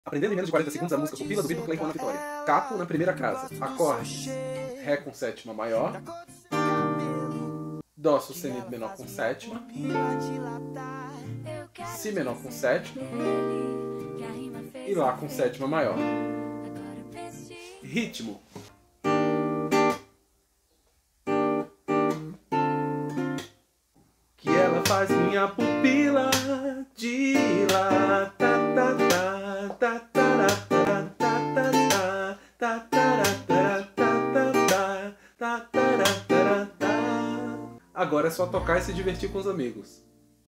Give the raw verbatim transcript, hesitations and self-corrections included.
Aprendendo em menos de quarenta segundos a música Pupila do Vitor Clay com Ana Vitória. Capo na primeira casa. Acorde. Ré com sétima maior. Dó sustenido menor com sétima. Si menor com sétima. E Lá com sétima maior. Ritmo. Que ela faz minha pupila dilatar. Agora é só tocar e se divertir com os amigos.